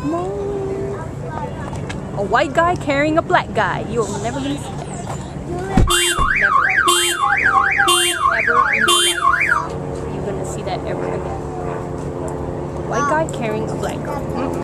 Come on. A white guy carrying a black guy. You'll never gonna see that. Never. Ever in your life. You're gonna see that ever again. White guy carrying a black girl.